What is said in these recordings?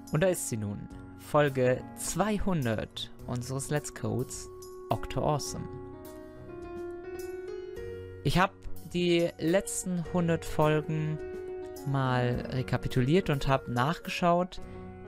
Und da ist sie nun, Folge 200 unseres Let's Codes Octo Awesome. Ich habe die letzten 100 Folgen mal rekapituliert und habe nachgeschaut,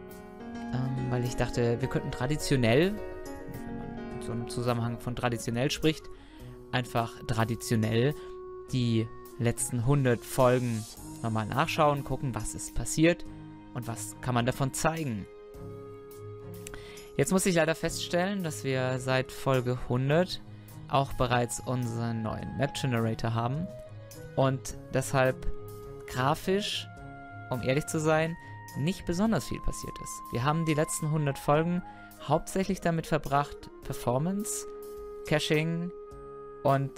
weil ich dachte, wir könnten traditionell, wenn man in so einem Zusammenhang von traditionell spricht, einfach traditionell die letzten 100 Folgen nochmal nachschauen, gucken, was ist passiert und was kann man davon zeigen. Jetzt muss ich leider feststellen, dass wir seit Folge 100 auch bereits unseren neuen Map Generator haben und deshalb grafisch, um ehrlich zu sein, nicht besonders viel passiert ist. Wir haben die letzten 100 Folgen hauptsächlich damit verbracht, Performance, Caching und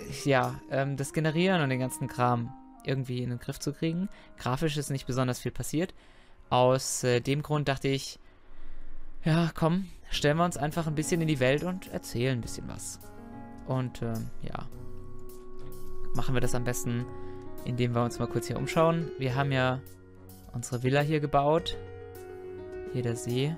das Generieren und den ganzen Kram irgendwie in den Griff zu kriegen. Grafisch ist nicht besonders viel passiert. Aus dem Grund dachte ich, ja komm, stellen wir uns einfach ein bisschen in die Welt und erzählen ein bisschen was. Und machen wir das am besten, indem wir uns mal kurz hier umschauen. Wir haben ja unsere Villa hier gebaut. Hier der See.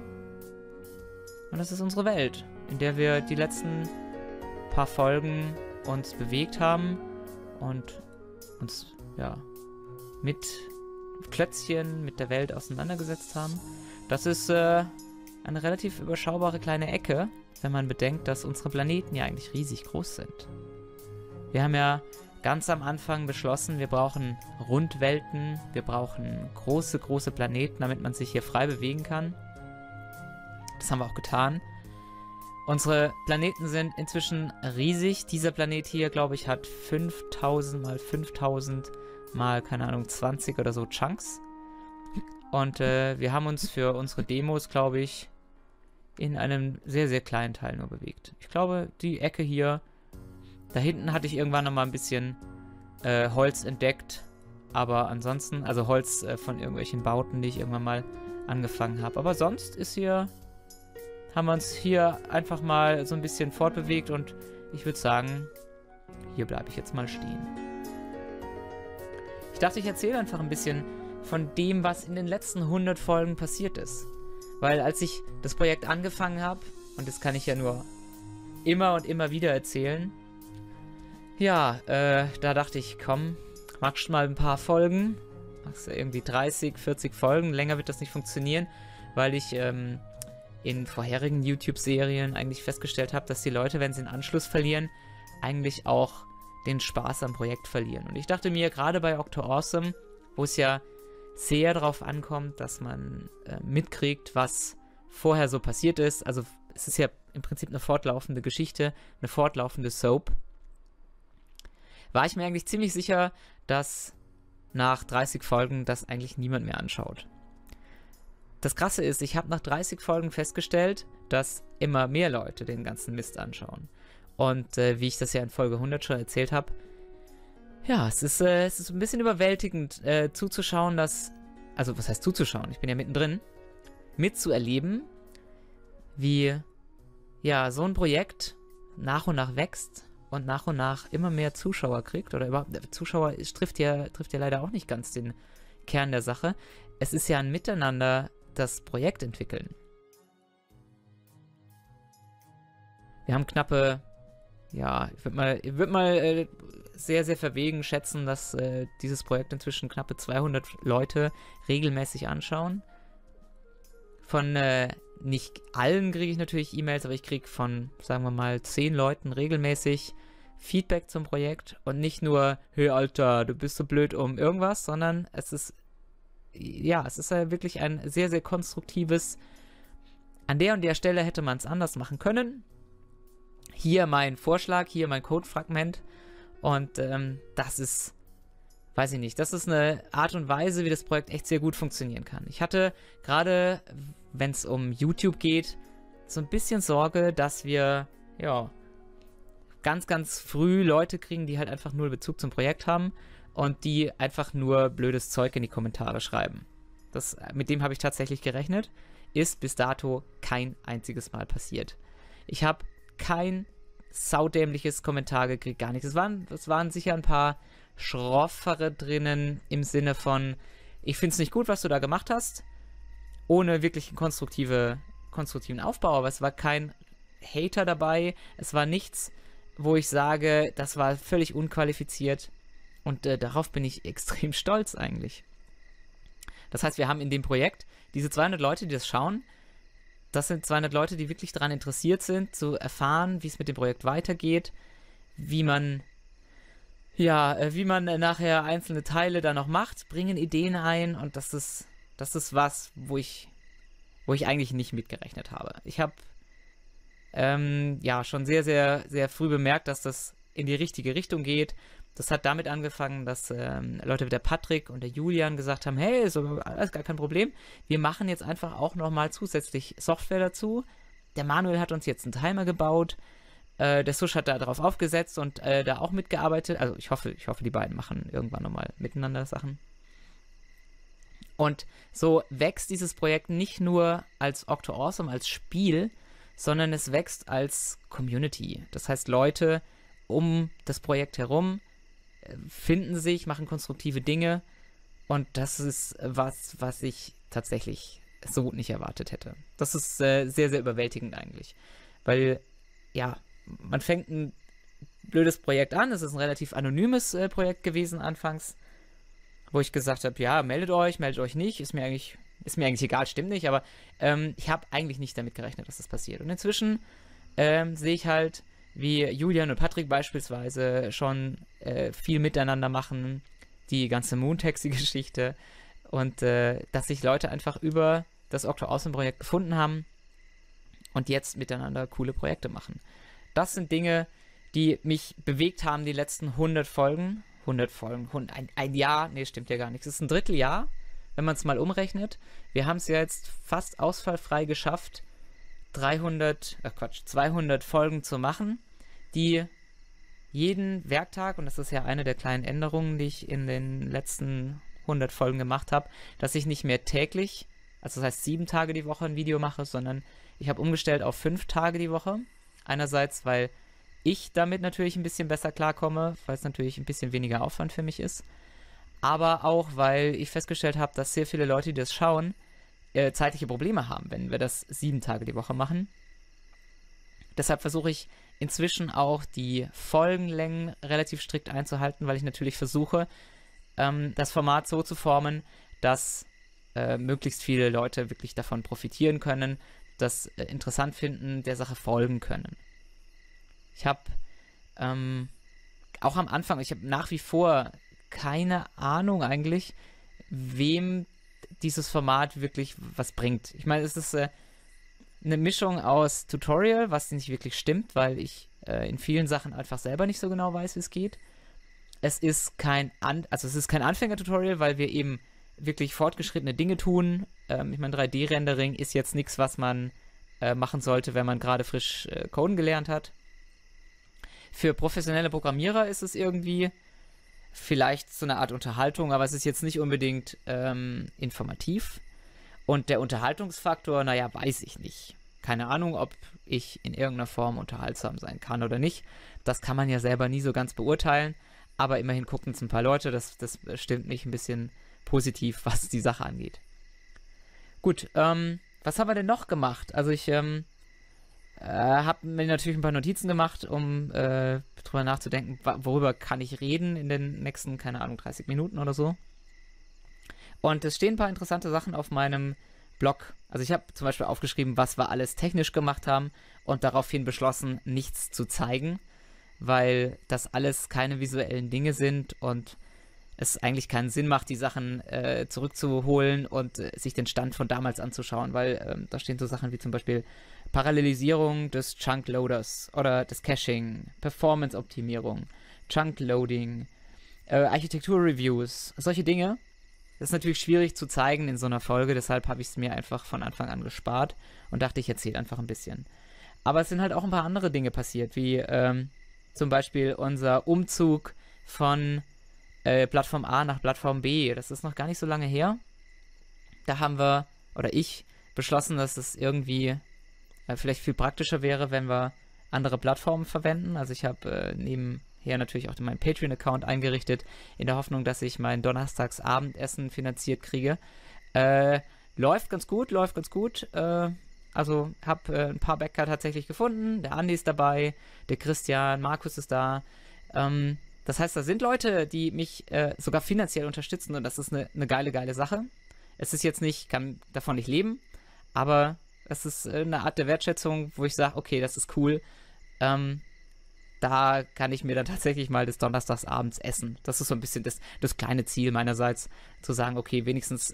Und das ist unsere Welt, in der wir die letzten paar Folgen uns bewegt haben und uns, mit Klötzchen, mit der Welt auseinandergesetzt haben. Das ist eine relativ überschaubare kleine Ecke, wenn man bedenkt, dass unsere Planeten ja eigentlich riesig groß sind. Wir haben ja ganz am Anfang beschlossen, wir brauchen Rundwelten, wir brauchen große, große Planeten, damit man sich hier frei bewegen kann. Das haben wir auch getan. Unsere Planeten sind inzwischen riesig. Dieser Planet hier, glaube ich, hat 5000 mal 5000 mal, keine Ahnung, 20 oder so Chunks. Und wir haben uns für unsere Demos, glaube ich, in einem sehr, sehr kleinen Teil nur bewegt. Ich glaube, die Ecke hier, da hinten hatte ich irgendwann nochmal ein bisschen Holz entdeckt. Aber ansonsten, also Holz von irgendwelchen Bauten, die ich irgendwann mal angefangen habe. Aber sonst ist hier, haben wir uns hier einfach mal so ein bisschen fortbewegt und ich würde sagen, hier bleibe ich jetzt mal stehen. Ich dachte, ich erzähle einfach ein bisschen von dem, was in den letzten 100 Folgen passiert ist. Weil als ich das Projekt angefangen habe, und das kann ich ja nur immer und immer wieder erzählen, da dachte ich, komm, machst mal ein paar Folgen, machst irgendwie 30, 40 Folgen, länger wird das nicht funktionieren, weil ich in vorherigen YouTube-Serien eigentlich festgestellt habe, dass die Leute, wenn sie den Anschluss verlieren, eigentlich auch den Spaß am Projekt verlieren. Und ich dachte mir, gerade bei Octo Awesome, wo es ja sehr darauf ankommt, dass man mitkriegt, was vorher so passiert ist, also es ist ja im Prinzip eine fortlaufende Geschichte, eine fortlaufende Soap, war ich mir eigentlich ziemlich sicher, dass nach 30 Folgen das eigentlich niemand mehr anschaut. Das Krasse ist, ich habe nach 30 Folgen festgestellt, dass immer mehr Leute den ganzen Mist anschauen. Und wie ich das ja in Folge 100 schon erzählt habe, ja, es ist ein bisschen überwältigend zuzuschauen, also was heißt zuzuschauen? Ich bin ja mittendrin, mitzuerleben, wie ja so ein Projekt nach und nach wächst und nach immer mehr Zuschauer kriegt. Oder überhaupt, Zuschauer trifft ja leider auch nicht ganz den Kern der Sache. Es ist ja ein Miteinander, das Projekt entwickeln. Wir haben knappe, ich würde mal sehr, sehr verwegen schätzen, dass dieses Projekt inzwischen knappe 200 Leute regelmäßig anschauen. Von nicht allen kriege ich natürlich E-Mails, aber ich kriege von, sagen wir mal, 10 Leuten regelmäßig Feedback zum Projekt und nicht nur, hey Alter, du bist so blöd um irgendwas, sondern es ist wirklich ein sehr, sehr konstruktives, an der und der Stelle hätte man es anders machen können. Hier mein Vorschlag, hier mein Codefragment und das ist, weiß ich nicht, das ist eine Art und Weise, wie das Projekt echt sehr gut funktionieren kann. Ich hatte gerade, wenn es um YouTube geht, so ein bisschen Sorge, dass wir, ganz, ganz früh Leute kriegen, die halt einfach null Bezug zum Projekt haben und die einfach nur blödes Zeug in die Kommentare schreiben. Mit dem habe ich tatsächlich gerechnet. Ist bis dato kein einziges Mal passiert. Ich habe kein saudämliches Kommentar gekriegt, gar nichts. Es waren sicher ein paar schroffere drinnen im Sinne von, ich finde es nicht gut, was du da gemacht hast ohne wirklich einen konstruktiven Aufbau, aber es war kein Hater dabei, es war nichts, wo ich sage, das war völlig unqualifiziert und darauf bin ich extrem stolz eigentlich. Das heißt, wir haben in dem Projekt diese 200 Leute, die das schauen, das sind 200 Leute, die wirklich daran interessiert sind, zu erfahren, wie es mit dem Projekt weitergeht, wie man nachher einzelne Teile da noch macht, bringen Ideen ein und das ist was, wo ich eigentlich nicht mitgerechnet habe. Ich habe schon sehr, sehr, sehr früh bemerkt, dass das in die richtige Richtung geht. Das hat damit angefangen, dass Leute wie der Patrick und der Julian gesagt haben, hey, ist alles gar kein Problem. Wir machen jetzt einfach auch nochmal zusätzlich Software dazu. Der Manuel hat uns jetzt einen Timer gebaut. Der Sush hat da drauf aufgesetzt und da auch mitgearbeitet. Also ich hoffe, die beiden machen irgendwann nochmal miteinander Sachen. Und so wächst dieses Projekt nicht nur als Octo Awesome, als Spiel, sondern es wächst als Community. Das heißt, Leute um das Projekt herum finden sich, machen konstruktive Dinge und das ist was ich tatsächlich so nicht erwartet hätte. Das ist sehr, sehr überwältigend eigentlich, weil, ja, man fängt ein blödes Projekt an, es ist ein relativ anonymes Projekt gewesen anfangs, wo ich gesagt habe, ja, meldet euch nicht, ist mir eigentlich egal, stimmt nicht, aber ich habe eigentlich nicht damit gerechnet, dass das passiert. Und inzwischen sehe ich halt, wie Julian und Patrick beispielsweise schon viel miteinander machen, die ganze Moontaxi-Geschichte und dass sich Leute einfach über das Octo Awesome Projekt gefunden haben und jetzt miteinander coole Projekte machen. Das sind Dinge, die mich bewegt haben die letzten 100 Folgen. 100 Folgen, ein Jahr, nee, stimmt ja gar nichts. Es ist ein Dritteljahr, wenn man es mal umrechnet. Wir haben es ja jetzt fast ausfallfrei geschafft, 200 Folgen zu machen, die jeden Werktag, und das ist ja eine der kleinen Änderungen, die ich in den letzten 100 Folgen gemacht habe, dass ich nicht mehr täglich, also das heißt 7 Tage die Woche ein Video mache, sondern ich habe umgestellt auf 5 Tage die Woche. Einerseits, weil ich damit natürlich ein bisschen besser klarkomme, weil es natürlich ein bisschen weniger Aufwand für mich ist, aber auch, weil ich festgestellt habe, dass sehr viele Leute, die das schauen, zeitliche Probleme haben, wenn wir das 7 Tage die Woche machen. Deshalb versuche ich inzwischen auch die Folgenlängen relativ strikt einzuhalten, weil ich natürlich versuche, das Format so zu formen, dass möglichst viele Leute wirklich davon profitieren können, das interessant finden, der Sache folgen können. Ich habe auch am Anfang, ich habe nach wie vor keine Ahnung eigentlich, wem dieses Format wirklich was bringt. Ich meine, es ist eine Mischung aus Tutorial, was nicht wirklich stimmt, weil ich in vielen Sachen einfach selber nicht so genau weiß, wie es geht. Es ist kein Anfänger-Tutorial, weil wir eben wirklich fortgeschrittene Dinge tun. Ich meine, 3D-Rendering ist jetzt nichts, was man machen sollte, wenn man gerade frisch Coden gelernt hat. Für professionelle Programmierer ist es irgendwie vielleicht so eine Art Unterhaltung, aber es ist jetzt nicht unbedingt informativ. Und der Unterhaltungsfaktor, naja, weiß ich nicht. Keine Ahnung, ob ich in irgendeiner Form unterhaltsam sein kann oder nicht. Das kann man ja selber nie so ganz beurteilen. Aber immerhin gucken es ein paar Leute. Das stimmt mich ein bisschen positiv, was die Sache angeht. Gut, was haben wir denn noch gemacht? Also ich habe mir natürlich ein paar Notizen gemacht, um drüber nachzudenken, worüber kann ich reden in den nächsten, keine Ahnung, 30 Minuten oder so. Und es stehen ein paar interessante Sachen auf meinem Blog. Also ich habe zum Beispiel aufgeschrieben, was wir alles technisch gemacht haben und daraufhin beschlossen, nichts zu zeigen, weil das alles keine visuellen Dinge sind und es eigentlich keinen Sinn macht, die Sachen zurückzuholen und sich den Stand von damals anzuschauen, weil da stehen so Sachen wie zum Beispiel Parallelisierung des Chunk-Loaders oder des Caching, Performance-Optimierung, Chunk-Loading, Architektur-Reviews, solche Dinge. Das ist natürlich schwierig zu zeigen in so einer Folge, deshalb habe ich es mir einfach von Anfang an gespart und dachte, ich erzähle einfach ein bisschen. Aber es sind halt auch ein paar andere Dinge passiert, wie zum Beispiel unser Umzug von Plattform A nach Plattform B. Das ist noch gar nicht so lange her. Da haben wir, oder ich, beschlossen, dass es irgendwie vielleicht viel praktischer wäre, wenn wir andere Plattformen verwenden. Also ich habe nebenher natürlich auch meinen Patreon-Account eingerichtet, in der Hoffnung, dass ich mein Donnerstagsabendessen finanziert kriege. läuft ganz gut, also habe ein paar Bäcker tatsächlich gefunden. Der Andi ist dabei, der Christian, Markus ist da. Das heißt, da sind Leute, die mich sogar finanziell unterstützen und das ist eine geile Sache. Es ist jetzt nicht, kann davon nicht leben, aber es ist eine Art der Wertschätzung, wo ich sage, okay, das ist cool. Da kann ich mir dann tatsächlich mal des Donnerstagsabends essen. Das ist so ein bisschen das kleine Ziel meinerseits, zu sagen, okay, wenigstens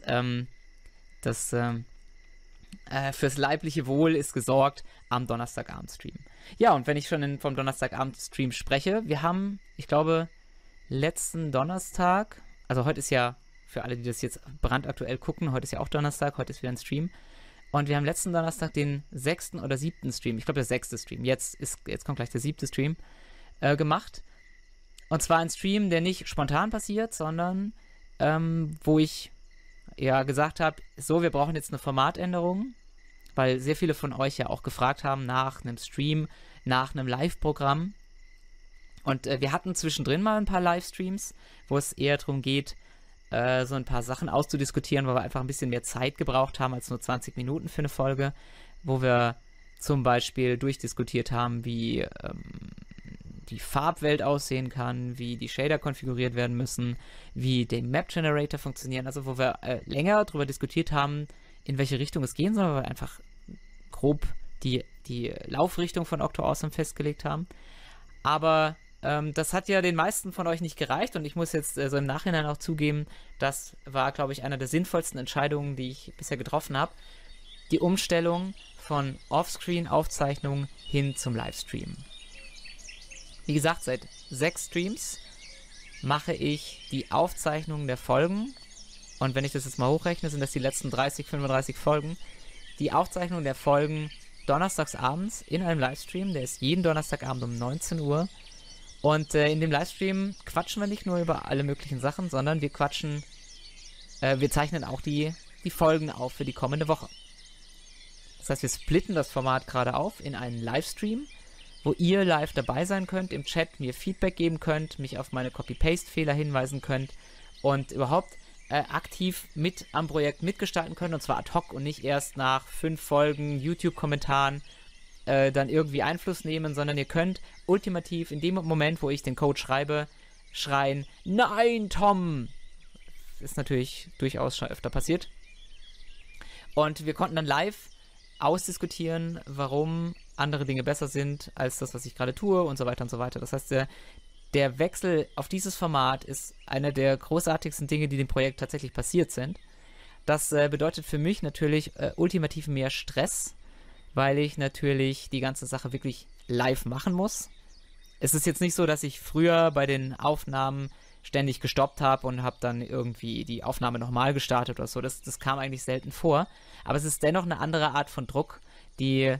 fürs leibliche Wohl ist gesorgt am Donnerstagabend-Stream. Ja, und wenn ich schon vom Donnerstagabend-Stream spreche, wir haben, ich glaube, letzten Donnerstag, also heute ist ja, für alle, die das jetzt brandaktuell gucken, heute ist ja auch Donnerstag, heute ist wieder ein Stream. Und wir haben letzten Donnerstag den 6. oder 7. Stream, ich glaube der 6. Stream, jetzt kommt gleich der 7. Stream, gemacht. Und zwar ein Stream, der nicht spontan passiert, sondern wo ich ja gesagt habe, so, wir brauchen jetzt eine Formatänderung, weil sehr viele von euch ja auch gefragt haben nach einem Stream, nach einem Live-Programm. Und wir hatten zwischendrin mal ein paar Livestreams, wo es eher darum geht, so ein paar Sachen auszudiskutieren, weil wir einfach ein bisschen mehr Zeit gebraucht haben als nur 20 Minuten für eine Folge, wo wir zum Beispiel durchdiskutiert haben, wie die Farbwelt aussehen kann, wie die Shader konfiguriert werden müssen, wie der Map Generator funktionieren, also wo wir länger darüber diskutiert haben, in welche Richtung es gehen soll, weil wir einfach grob die Laufrichtung von Octo Awesome festgelegt haben. Aber das hat ja den meisten von euch nicht gereicht und ich muss jetzt so im Nachhinein auch zugeben, das war, glaube ich, eine der sinnvollsten Entscheidungen, die ich bisher getroffen habe. Die Umstellung von Offscreen-Aufzeichnungen hin zum Livestream. Wie gesagt, seit 6 Streams mache ich die Aufzeichnungen der Folgen. Und wenn ich das jetzt mal hochrechne, sind das die letzten 30, 35 Folgen. Die Aufzeichnung der Folgen donnerstags abends in einem Livestream. Der ist jeden Donnerstagabend um 19 Uhr. Und in dem Livestream quatschen wir nicht nur über alle möglichen Sachen, sondern wir zeichnen auch die Folgen auf für die kommende Woche. Das heißt, wir splitten das Format gerade auf in einen Livestream, wo ihr live dabei sein könnt, im Chat mir Feedback geben könnt, mich auf meine Copy-Paste-Fehler hinweisen könnt und überhaupt aktiv mit am Projekt mitgestalten könnt, und zwar ad hoc und nicht erst nach 5 Folgen YouTube-Kommentaren dann irgendwie Einfluss nehmen, sondern ihr könnt ultimativ in dem Moment, wo ich den Code schreibe, schreien, nein, Tom! Das ist natürlich durchaus schon öfter passiert. Und wir konnten dann live ausdiskutieren, warum andere Dinge besser sind als das, was ich gerade tue und so weiter und so weiter. Das heißt, der Wechsel auf dieses Format ist einer der großartigsten Dinge, die dem Projekt tatsächlich passiert sind. Das bedeutet für mich natürlich ultimativ mehr Stress, weil ich natürlich die ganze Sache wirklich live machen muss. Es ist jetzt nicht so, dass ich früher bei den Aufnahmen ständig gestoppt habe und habe dann irgendwie die Aufnahme nochmal gestartet oder so. Das kam eigentlich selten vor. Aber es ist dennoch eine andere Art von Druck, die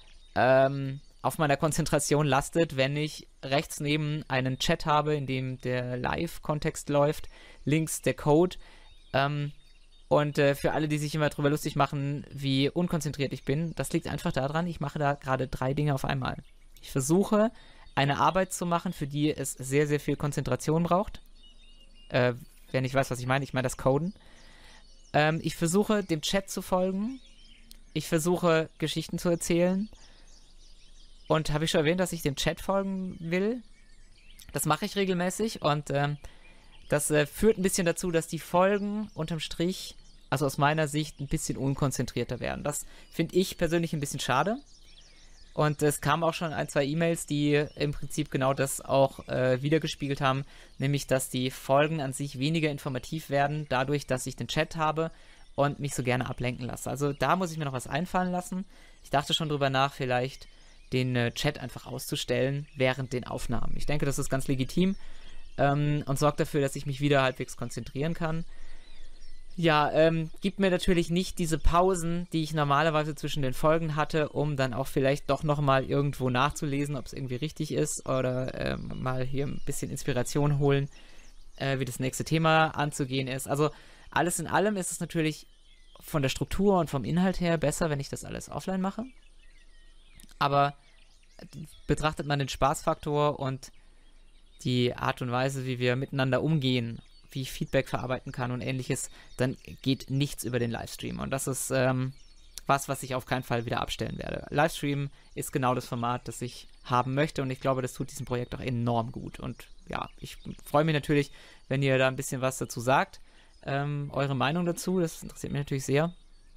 auf meiner Konzentration lastet, wenn ich rechts neben einen Chat habe, in dem der Live-Kontext läuft, links der Code. Und für alle, die sich immer drüber lustig machen, wie unkonzentriert ich bin, das liegt einfach daran, ich mache da gerade 3 Dinge auf einmal. Ich versuche, eine Arbeit zu machen, für die es sehr, sehr viel Konzentration braucht. Wer nicht weiß, was ich meine das Coden. Ich versuche, dem Chat zu folgen. Ich versuche, Geschichten zu erzählen. Und habe ich schon erwähnt, dass ich dem Chat folgen will? Das mache ich regelmäßig und das führt ein bisschen dazu, dass die Folgen unterm Strich, also aus meiner Sicht, ein bisschen unkonzentrierter werden. Das finde ich persönlich ein bisschen schade. Und es kamen auch schon 1, 2 E-Mails, die im Prinzip genau das auch wiedergespiegelt haben, nämlich, dass die Folgen an sich weniger informativ werden, dadurch, dass ich den Chat habe und mich so gerne ablenken lasse. Also da muss ich mir noch was einfallen lassen. Ich dachte schon drüber nach, vielleicht den Chat einfach auszustellen während den Aufnahmen. Ich denke, das ist ganz legitim und sorgt dafür, dass ich mich wieder halbwegs konzentrieren kann. Ja, gibt mir natürlich nicht diese Pausen, die ich normalerweise zwischen den Folgen hatte, um dann auch vielleicht doch nochmal irgendwo nachzulesen, ob es irgendwie richtig ist oder mal hier ein bisschen Inspiration holen, wie das nächste Thema anzugehen ist. Also alles in allem ist es natürlich von der Struktur und vom Inhalt her besser, wenn ich das alles offline mache. Aber betrachtet man den Spaßfaktor und die Art und Weise, wie wir miteinander umgehen, wie ich Feedback verarbeiten kann und ähnliches, dann geht nichts über den Livestream. Und das ist was ich auf keinen Fall wieder abstellen werde. Livestream ist genau das Format, das ich haben möchte und ich glaube, das tut diesem Projekt auch enorm gut. Und ja, ich freue mich natürlich, wenn ihr da ein bisschen was dazu sagt. Eure Meinung dazu, das interessiert mich natürlich sehr.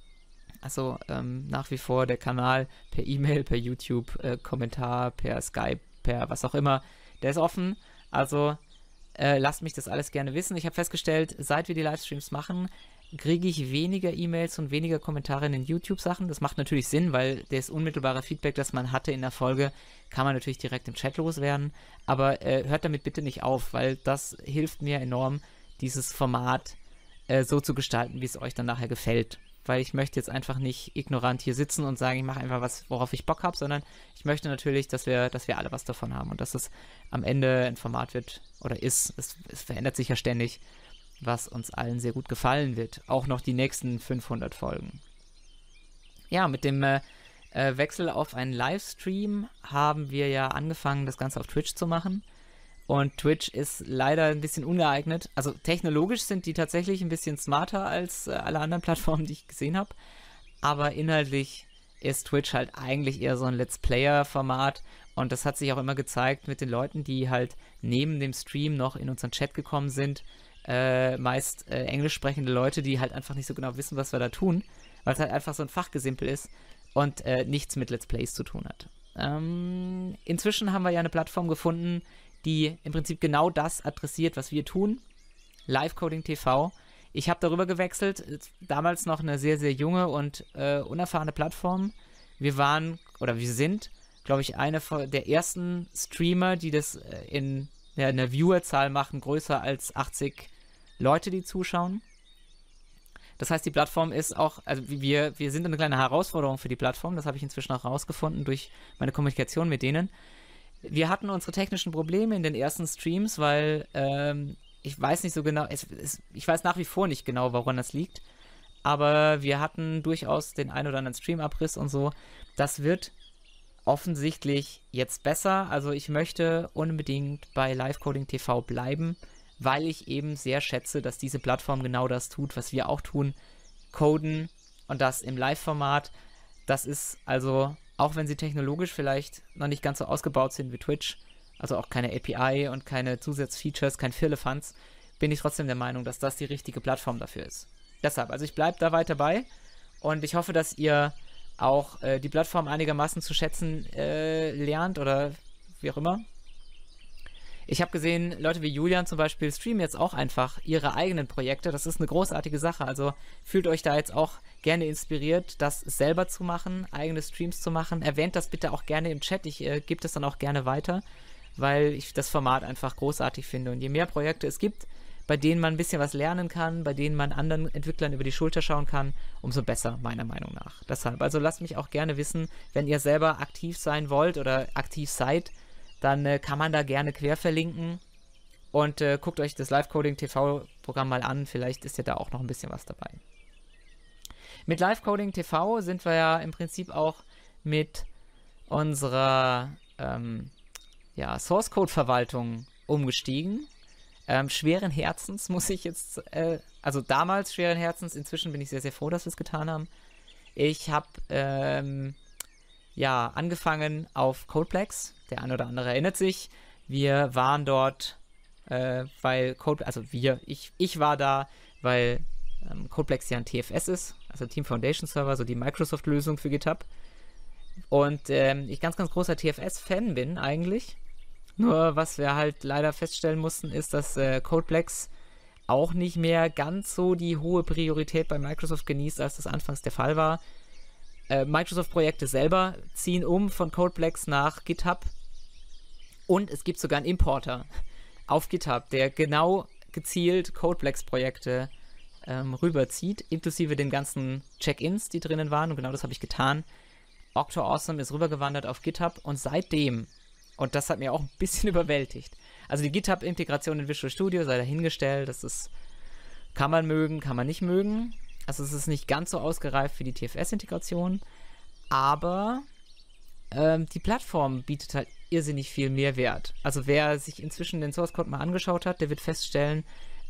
Also nach wie vor der Kanal per E-Mail, per YouTube, Kommentar, per Skype, per was auch immer, der ist offen. Also lasst mich das alles gerne wissen. Ich habe festgestellt, seit wir die Livestreams machen, kriege ich weniger E-Mails und weniger Kommentare in den YouTube-Sachen. Das macht natürlich Sinn, weil das unmittelbare Feedback, das man hatte in der Folge, kann man natürlich direkt im Chat loswerden. Aber hört damit bitte nicht auf, weil das hilft mir enorm, dieses Format so zu gestalten, wie es euch dann nachher gefällt. Weil ich möchte jetzt einfach nicht ignorant hier sitzen und sagen, ich mache einfach was, worauf ich Bock habe, sondern ich möchte natürlich, dass wir alle was davon haben und dass es am Ende ein Format wird oder ist. Es verändert sich ja ständig, was uns allen sehr gut gefallen wird. Auch noch die nächsten 500 Folgen. Ja, mit dem Wechsel auf einen Livestream haben wir ja angefangen, das Ganze auf Twitch zu machen. Und Twitch ist leider ein bisschen ungeeignet. Also technologisch sind die tatsächlich ein bisschen smarter als alle anderen Plattformen, die ich gesehen habe. Aber inhaltlich ist Twitch halt eigentlich eher so ein Let's Player-Format. Und das hat sich auch immer gezeigt mit den Leuten, die halt neben dem Stream noch in unseren Chat gekommen sind. Meist englisch sprechende Leute, die halt einfach nicht so genau wissen, was wir da tun. Weil es halt einfach so ein Fachgesimpel ist und nichts mit Let's Plays zu tun hat. Inzwischen haben wir ja eine Plattform gefunden, die im Prinzip genau das adressiert, was wir tun. Live-Coding TV. Ich habe darüber gewechselt. Damals noch eine sehr, sehr junge und unerfahrene Plattform. Wir sind, glaube ich, eine der ersten Streamer, die das in einer Viewerzahl machen, größer als 80 Leute, die zuschauen. Das heißt, die Plattform ist auch, also wir sind eine kleine Herausforderung für die Plattform. Das habe ich inzwischen auch herausgefunden durch meine Kommunikation mit denen. Wir hatten unsere technischen Probleme in den ersten Streams, weil ich weiß nicht so genau, ich weiß nach wie vor nicht genau, woran das liegt, aber wir hatten durchaus den ein oder anderen Streamabriss und so. Das wird offensichtlich jetzt besser, also ich möchte unbedingt bei Live-Coding TV bleiben, weil ich eben sehr schätze, dass diese Plattform genau das tut, was wir auch tun, coden und das im Live-Format. Das ist also, auch wenn sie technologisch vielleicht noch nicht ganz so ausgebaut sind wie Twitch, also auch keine API und keine Zusatzfeatures, kein Firlefanz, bin ich trotzdem der Meinung, dass das die richtige Plattform dafür ist. Deshalb, also ich bleibe da weiter bei und ich hoffe, dass ihr auch die Plattform einigermaßen zu schätzen lernt oder wie auch immer. Ich habe gesehen, Leute wie Julian zum Beispiel streamen jetzt auch einfach ihre eigenen Projekte. Das ist eine großartige Sache. Also fühlt euch da jetzt auch gerne inspiriert, das selber zu machen, eigene Streams zu machen. Erwähnt das bitte auch gerne im Chat. Ich gebe das dann auch gerne weiter, weil ich das Format einfach großartig finde. Und je mehr Projekte es gibt, bei denen man ein bisschen was lernen kann, bei denen man anderen Entwicklern über die Schulter schauen kann, umso besser, meiner Meinung nach. Deshalb, also lasst mich auch gerne wissen, wenn ihr selber aktiv sein wollt oder aktiv seid, dann kann man da gerne quer verlinken und guckt euch das Live-Coding TV-Programm mal an, vielleicht ist ja da auch noch ein bisschen was dabei. Mit Live-Coding TV sind wir ja im Prinzip auch mit unserer Source-Code-Verwaltung umgestiegen. Schweren Herzens muss ich jetzt, also damals schweren Herzens, inzwischen bin ich sehr, sehr froh, dass wir es getan haben. Ich habe angefangen auf Codeplex. Der eine oder andere erinnert sich. Wir waren dort, weil ich war da, weil Codeplex ja ein TFS ist, also Team Foundation Server, so die Microsoft-Lösung für GitHub. Und ich ganz, ganz großer TFS-Fan bin eigentlich. Nur was wir halt leider feststellen mussten, ist, dass Codeplex auch nicht mehr ganz so die hohe Priorität bei Microsoft genießt, als das anfangs der Fall war. Microsoft-Projekte selber ziehen um von Codeplex nach GitHub und es gibt sogar einen Importer auf GitHub, der genau gezielt Codeplex-Projekte rüberzieht, inklusive den ganzen Check-ins, die drinnen waren, und genau das habe ich getan. OctoAwesome ist rübergewandert auf GitHub und seitdem, und das hat mir auch ein bisschen überwältigt, also die GitHub-Integration in Visual Studio sei dahingestellt, kann man mögen, kann man nicht mögen. Also es ist nicht ganz so ausgereift wie die TFS-Integration, aber die Plattform bietet halt irrsinnig viel Mehrwert. Also wer sich inzwischen den Source Code mal angeschaut hat, der wird feststellen,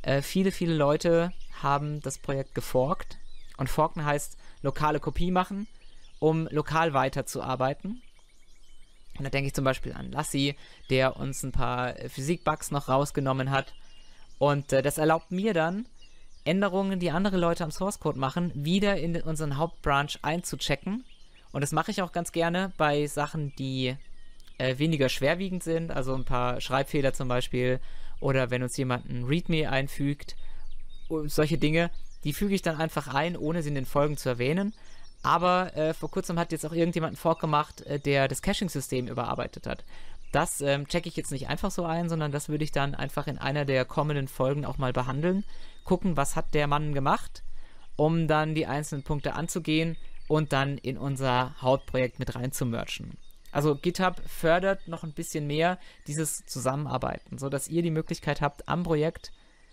viele, viele Leute haben das Projekt geforkt. Und forken heißt lokale Kopie machen, um lokal weiterzuarbeiten. Und da denke ich zum Beispiel an Lassi, der uns ein paar Physik-Bugs noch rausgenommen hat. Und das erlaubt mir dann, Änderungen, die andere Leute am Source-Code machen, wieder in unseren Hauptbranch einzuchecken. Und das mache ich auch ganz gerne bei Sachen, die weniger schwerwiegend sind, also ein paar Schreibfehler zum Beispiel, oder wenn uns jemand ein README einfügt, solche Dinge, die füge ich dann einfach ein, ohne sie in den Folgen zu erwähnen. Aber vor kurzem hat jetzt auch irgendjemand einen Fork gemacht, der das Caching-System überarbeitet hat. Das checke ich jetzt nicht einfach so ein, sondern das würde ich dann einfach in einer der kommenden Folgen auch mal behandeln. Gucken, was hat der Mann gemacht, um dann die einzelnen Punkte anzugehen und dann in unser Hauptprojekt mit rein zu merchen. Also GitHub fördert noch ein bisschen mehr dieses Zusammenarbeiten, sodass ihr die Möglichkeit habt, am Projekt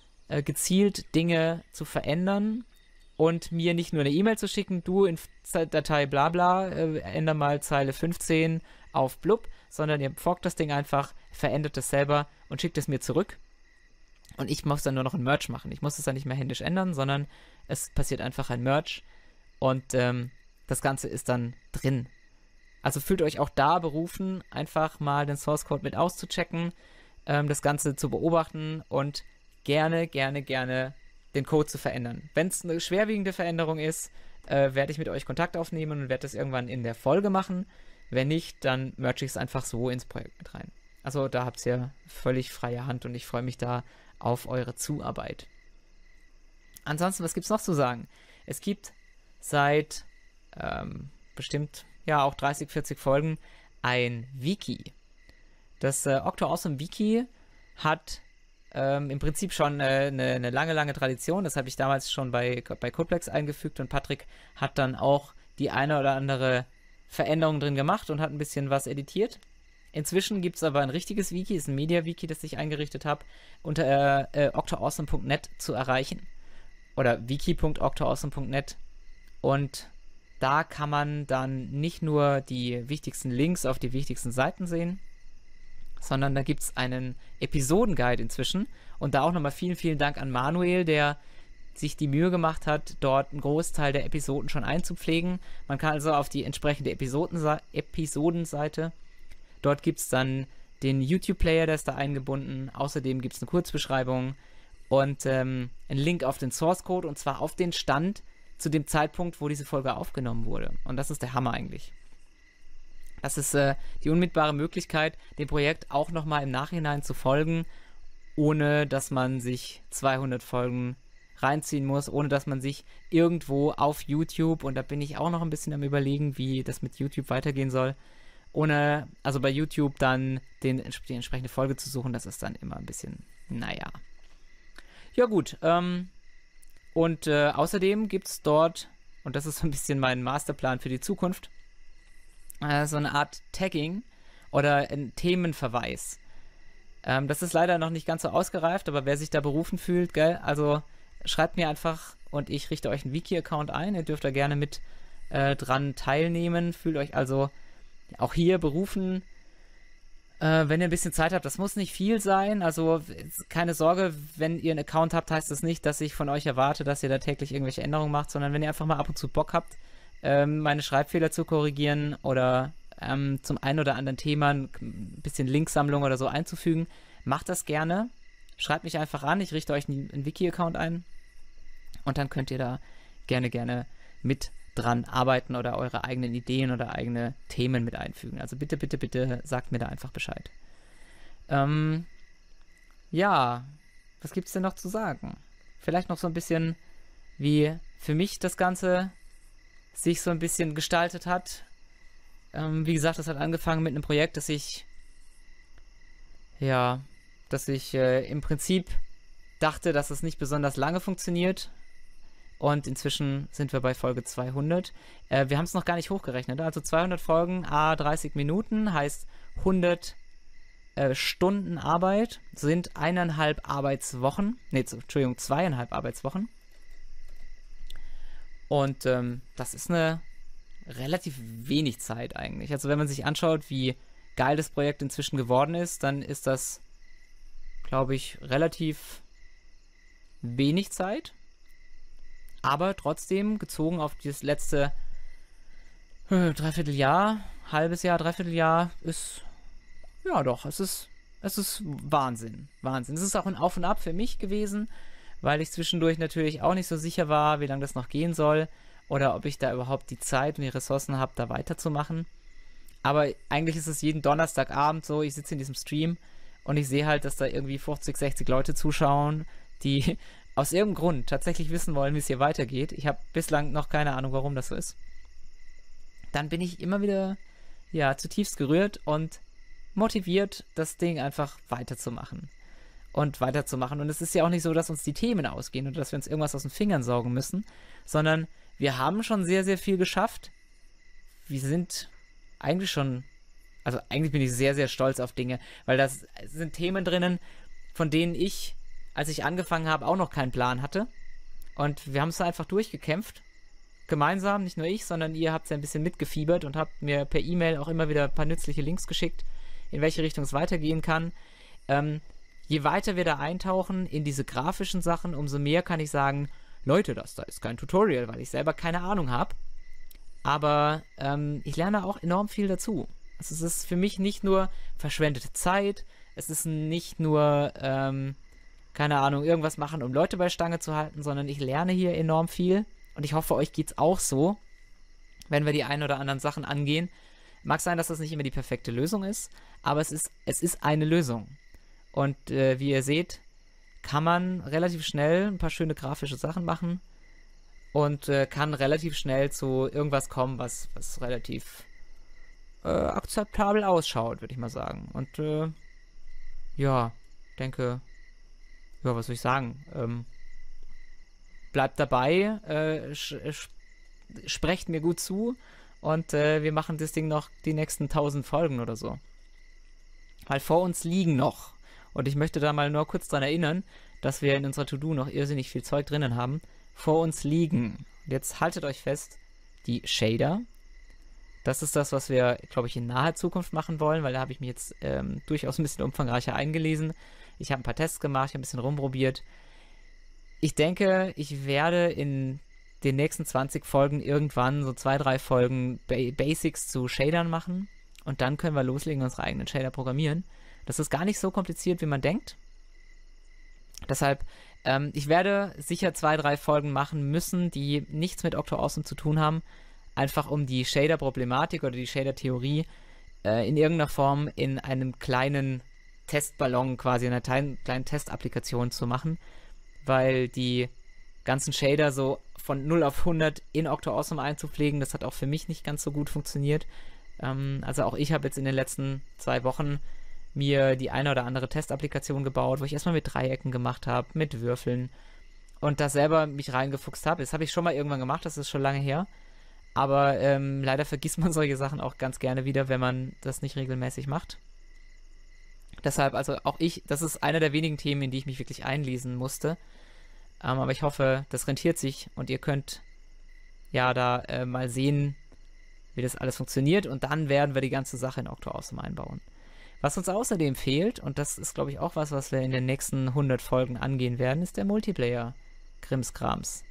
gezielt Dinge zu verändern und mir nicht nur eine E-Mail zu schicken, du in Datei bla bla, änder mal Zeile 15 auf blub, sondern ihr forkt das Ding einfach, verändert es selber und schickt es mir zurück. Und ich muss dann nur noch ein Merge machen. Ich muss es dann nicht mehr händisch ändern, sondern es passiert einfach ein Merge und das Ganze ist dann drin. Also fühlt euch auch da berufen, einfach mal den Source Code mit auszuchecken, das Ganze zu beobachten und gerne den Code zu verändern. Wenn es eine schwerwiegende Veränderung ist, werde ich mit euch Kontakt aufnehmen und werde das irgendwann in der Folge machen. Wenn nicht, dann merge ich es einfach so ins Projekt mit rein. Also da habt ihr völlig freie Hand und ich freue mich da auf eure Zuarbeit. Ansonsten, was gibt es noch zu sagen? Es gibt seit bestimmt ja auch 30, 40 Folgen ein Wiki. Das Octo-Awesome Wiki hat im Prinzip schon eine lange Tradition. Das habe ich damals schon bei Codeplex eingefügt und Patrick hat dann auch die eine oder andere Veränderung drin gemacht und hat ein bisschen was editiert. Inzwischen gibt es aber ein richtiges Wiki, ist ein Media-Wiki, das ich eingerichtet habe, unter octoawesome.net zu erreichen. Oder wiki.octoawesome.net. Und da kann man dann nicht nur die wichtigsten Links auf die wichtigsten Seiten sehen, sondern da gibt es einen Episodenguide inzwischen. Und da auch nochmal vielen Dank an Manuel, der sich die Mühe gemacht hat, dort einen Großteil der Episoden schon einzupflegen. Man kann also auf die entsprechende Episodenseite, dort gibt es dann den YouTube-Player, der ist da eingebunden. Außerdem gibt es eine Kurzbeschreibung und einen Link auf den Source-Code und zwar auf den Stand zu dem Zeitpunkt, wo diese Folge aufgenommen wurde. Und das ist der Hammer eigentlich. Das ist die unmittelbare Möglichkeit, dem Projekt auch nochmal im Nachhinein zu folgen, ohne dass man sich 200 Folgen reinziehen muss, ohne dass man sich irgendwo auf YouTube, und da bin ich auch noch ein bisschen am Überlegen, wie das mit YouTube weitergehen soll, ohne, also bei YouTube dann die entsprechende Folge zu suchen, das ist dann immer ein bisschen, naja. Ja gut, und außerdem gibt es dort, und das ist so ein bisschen mein Masterplan für die Zukunft, so eine Art Tagging oder ein Themenverweis. Das ist leider noch nicht ganz so ausgereift, aber wer sich da berufen fühlt, gell, also schreibt mir einfach und ich richte euch einen Wiki-Account ein. Ihr dürft da gerne mit dran teilnehmen. Fühlt euch also auch hier berufen, wenn ihr ein bisschen Zeit habt. Das muss nicht viel sein. Also keine Sorge, wenn ihr einen Account habt, heißt das nicht, dass ich von euch erwarte, dass ihr da täglich irgendwelche Änderungen macht, sondern wenn ihr einfach mal ab und zu Bock habt, meine Schreibfehler zu korrigieren oder zum einen oder anderen Thema ein bisschen Linksammlung oder so einzufügen, macht das gerne. Schreibt mich einfach an, ich richte euch einen Wiki-Account ein und dann könnt ihr da gerne mit dran arbeiten oder eure eigenen Ideen oder eigene Themen mit einfügen. Also bitte sagt mir da einfach Bescheid. Ja, was gibt's denn noch zu sagen? Vielleicht noch so ein bisschen, wie für mich das Ganze sich so ein bisschen gestaltet hat. Wie gesagt, das hat angefangen mit einem Projekt, das ich im Prinzip dachte, dass es nicht besonders lange funktioniert. Und inzwischen sind wir bei Folge 200. Wir haben es noch gar nicht hochgerechnet. Also 200 Folgen, 30 Minuten, heißt 100 Stunden Arbeit, sind 1,5 Arbeitswochen. Ne, Entschuldigung, 2,5 Arbeitswochen. Und das ist eine relativ wenig Zeit eigentlich. Also wenn man sich anschaut, wie geil das Projekt inzwischen geworden ist, dann ist das, glaube ich, relativ wenig Zeit, aber trotzdem gezogen auf dieses letzte Dreivierteljahr, halbes Jahr, Dreivierteljahr ist, ja doch, es ist Wahnsinn. Wahnsinn. Es ist auch ein Auf und Ab für mich gewesen, weil ich zwischendurch natürlich auch nicht so sicher war, wie lange das noch gehen soll oder ob ich da überhaupt die Zeit und die Ressourcen habe, da weiterzumachen. Aber eigentlich ist es jeden Donnerstagabend so, ich sitze in diesem Stream und ich sehe halt, dass da irgendwie 50, 60 Leute zuschauen, die aus irgendeinem Grund tatsächlich wissen wollen, wie es hier weitergeht. Ich habe bislang noch keine Ahnung, warum das so ist. Dann bin ich immer wieder, ja, zutiefst gerührt und motiviert, das Ding einfach weiterzumachen. Und es ist ja auch nicht so, dass uns die Themen ausgehen oder dass wir uns irgendwas aus den Fingern saugen müssen, sondern wir haben schon sehr, sehr viel geschafft. Wir sind eigentlich schon, also eigentlich bin ich sehr, sehr stolz auf Dinge, weil das sind Themen drinnen, von denen ich, als ich angefangen habe, auch noch keinen Plan hatte. Und wir haben es einfach durchgekämpft. Gemeinsam, nicht nur ich, sondern ihr habt ja ein bisschen mitgefiebert und habt mir per E-Mail auch immer wieder ein paar nützliche Links geschickt, in welche Richtung es weitergehen kann. Je weiter wir da eintauchen in diese grafischen Sachen, umso mehr kann ich sagen, Leute, das da ist kein Tutorial, weil ich selber keine Ahnung habe. Aber ich lerne auch enorm viel dazu. Also es ist für mich nicht nur verschwendete Zeit, es ist nicht nur, keine Ahnung, irgendwas machen, um Leute bei Stange zu halten, sondern ich lerne hier enorm viel. Und ich hoffe, euch geht's auch so, wenn wir die ein oder anderen Sachen angehen. Mag sein, dass das nicht immer die perfekte Lösung ist, aber es ist eine Lösung. Und wie ihr seht, kann man relativ schnell ein paar schöne grafische Sachen machen und kann relativ schnell zu irgendwas kommen, was relativ akzeptabel ausschaut, würde ich mal sagen. Und ja, denke, ja, was soll ich sagen? Bleibt dabei, sprecht mir gut zu und wir machen das Ding noch die nächsten 1000 Folgen oder so. Weil vor uns liegen noch, und ich möchte da mal nur kurz dran erinnern, dass wir in unserer To-Do noch irrsinnig viel Zeug drinnen haben. Vor uns liegen, und jetzt haltet euch fest, die Shader. Das ist das, was wir, glaube ich, in naher Zukunft machen wollen, weil da habe ich mich jetzt durchaus ein bisschen umfangreicher eingelesen. Ich habe ein paar Tests gemacht, ich habe ein bisschen rumprobiert. Ich denke, ich werde in den nächsten 20 Folgen irgendwann so 2, 3 Folgen Basics zu Shadern machen und dann können wir loslegen und unsere eigenen Shader programmieren. Das ist gar nicht so kompliziert, wie man denkt. Deshalb, ich werde sicher 2, 3 Folgen machen müssen, die nichts mit Octo-Awesome zu tun haben, einfach um die Shader-Problematik oder die Shader-Theorie in irgendeiner Form in einem kleinen Testballon, quasi in einer kleinen Testapplikation zu machen, weil die ganzen Shader so von 0 auf 100 in Octo-Awesome einzupflegen, das hat auch für mich nicht ganz so gut funktioniert. Also auch ich habe jetzt in den letzten 2 Wochen mir die eine oder andere Testapplikation gebaut, wo ich erstmal mit Dreiecken gemacht habe, mit Würfeln und da selber mich reingefuchst habe. Das habe ich schon mal irgendwann gemacht, das ist schon lange her. Aber leider vergisst man solche Sachen auch ganz gerne wieder, wenn man das nicht regelmäßig macht. Deshalb, also auch ich, das ist einer der wenigen Themen, in die ich mich wirklich einlesen musste. Aber ich hoffe, das rentiert sich und ihr könnt ja da mal sehen, wie das alles funktioniert. Und dann werden wir die ganze Sache in Octo-Awesome einbauen. Was uns außerdem fehlt, und das ist, glaube ich, auch was wir in den nächsten 100 Folgen angehen werden, ist der Multiplayer-Krimskrams.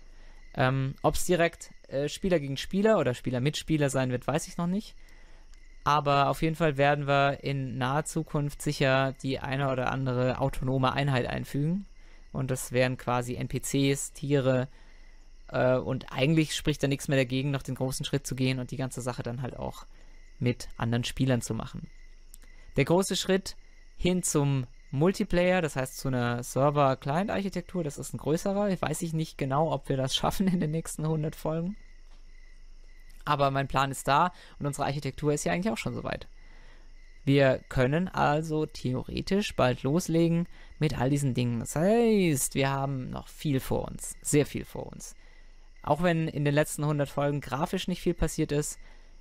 Ob es direkt Spieler gegen Spieler oder Spieler mit Spieler sein wird, weiß ich noch nicht. Aber auf jeden Fall werden wir in naher Zukunft sicher die eine oder andere autonome Einheit einfügen. Und das wären quasi NPCs, Tiere. Und eigentlich spricht da nichts mehr dagegen, noch den großen Schritt zu gehen und die ganze Sache dann halt auch mit anderen Spielern zu machen. Der große Schritt hin zum Multiplayer, das heißt zu einer Server-Client-Architektur, das ist ein größerer. Ich weiß nicht genau, ob wir das schaffen in den nächsten 100 Folgen. Aber mein Plan ist da und unsere Architektur ist ja eigentlich auch schon soweit. Wir können also theoretisch bald loslegen mit all diesen Dingen. Das heißt, wir haben noch viel vor uns, sehr viel vor uns. Auch wenn in den letzten 100 Folgen grafisch nicht viel passiert ist,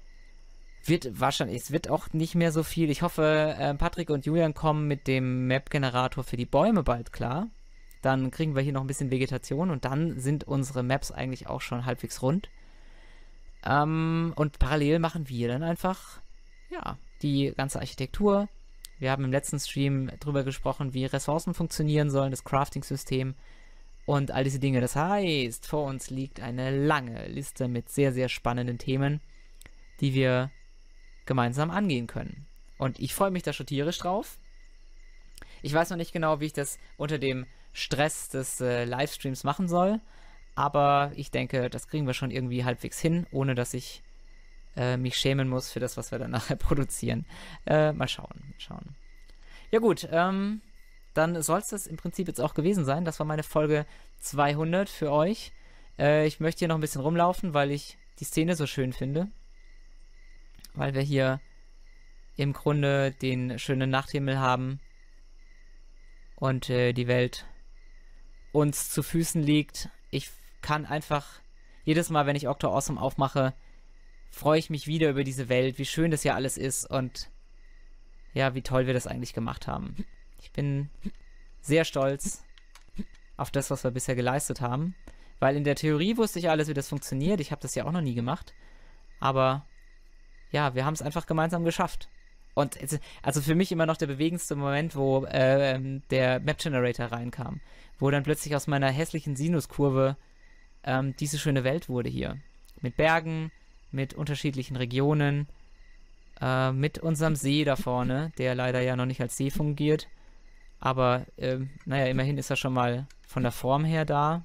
es wird auch nicht mehr so viel. Ich hoffe, Patrick und Julian kommen mit dem Map-Generator für die Bäume bald klar. Dann kriegen wir hier noch ein bisschen Vegetation und dann sind unsere Maps eigentlich auch schon halbwegs rund. Und parallel machen wir dann einfach, ja, die ganze Architektur. Wir haben im letzten Stream drüber gesprochen, wie Ressourcen funktionieren sollen, das Crafting-System. und all diese Dinge. Das heißt, vor uns liegt eine lange Liste mit sehr, sehr spannenden Themen, die wir gemeinsam angehen können. Und ich freue mich da schon tierisch drauf. Ich weiß noch nicht genau, wie ich das unter dem Stress des Livestreams machen soll, aber ich denke, das kriegen wir schon irgendwie halbwegs hin, ohne dass ich mich schämen muss für das, was wir dann nachher produzieren. Mal schauen. Ja gut, dann soll es das im Prinzip jetzt auch gewesen sein. Das war meine Folge 200 für euch. Ich möchte hier noch ein bisschen rumlaufen, weil ich die Szene so schön finde. Weil wir hier im Grunde den schönen Nachthimmel haben und die Welt uns zu Füßen liegt. Ich kann einfach jedes Mal, wenn ich Octo Awesome aufmache, freue ich mich wieder über diese Welt, wie schön das hier alles ist und ja, wie toll wir das eigentlich gemacht haben. Ich bin sehr stolz auf das, was wir bisher geleistet haben, weil in der Theorie wusste ich alles, wie das funktioniert. Ich habe das ja auch noch nie gemacht, aber ja, wir haben es einfach gemeinsam geschafft. Und also für mich immer noch der bewegendste Moment, wo der Map Generator reinkam, wo dann plötzlich aus meiner hässlichen Sinuskurve diese schöne Welt wurde hier. Mit Bergen, mit unterschiedlichen Regionen, mit unserem See da vorne, der leider ja noch nicht als See fungiert. Aber, naja, immerhin ist er schon mal von der Form her da.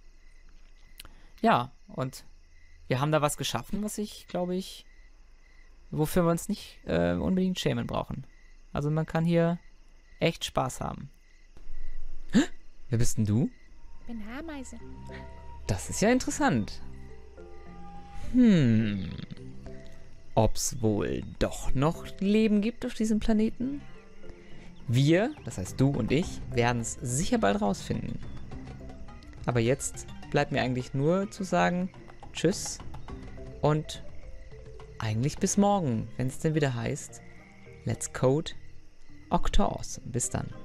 Ja, und wir haben da was geschaffen, was ich, glaube ich, wofür wir uns nicht unbedingt schämen brauchen. Also man kann hier echt Spaß haben. Wer bist denn du? Ich bin eine Ameise. Das ist ja interessant. Ob's wohl doch noch Leben gibt auf diesem Planeten? Wir, das heißt du und ich, werden es sicher bald rausfinden. Aber jetzt bleibt mir eigentlich nur zu sagen, tschüss und eigentlich bis morgen, wenn es denn wieder heißt, Let's Code Octo Awesome. Bis dann.